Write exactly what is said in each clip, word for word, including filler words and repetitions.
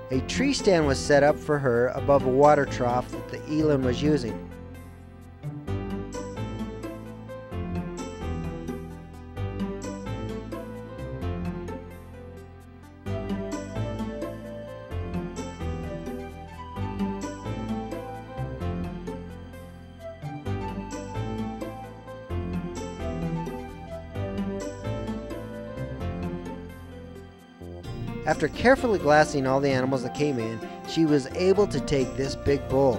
A tree stand was set up for her above a water trough that the Eland was using. After carefully glassing all the animals that came in, she was able to take this big bull.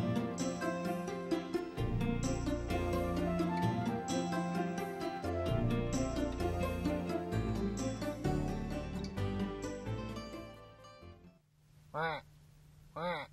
Quack, quack.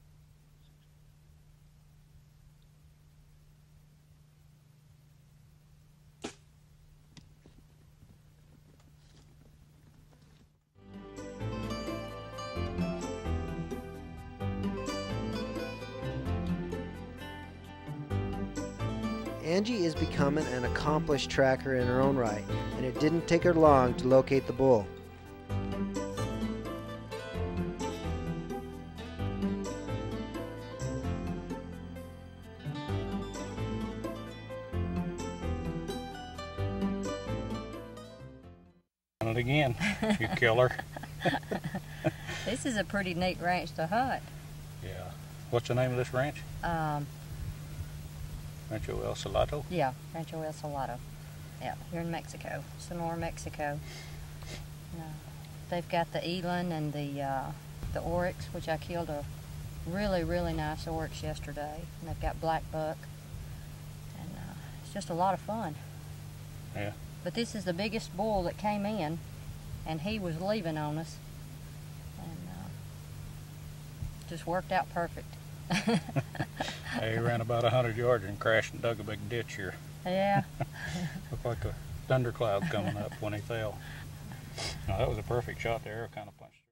Angie is becoming an accomplished tracker in her own right, and it didn't take her long to locate the bull. It again, you killer. This is a pretty neat ranch to hunt. Yeah. What's the name of this ranch? Um, Rancho El Salado? yeah, Rancho El Salado. Yeah, here in Mexico, Sonora, Mexico. Uh, they've got the Eland and the uh, the oryx, which I killed a really, really nice oryx yesterday. And they've got black buck, and uh, it's just a lot of fun. Yeah. But this is the biggest bull that came in, and he was leaving on us, and uh, just worked out perfect. He ran about a hundred yards and crashed and dug a big ditch here. Yeah. Looked like a thundercloud coming up when he fell. No, that was a perfect shot there. Kind of punched.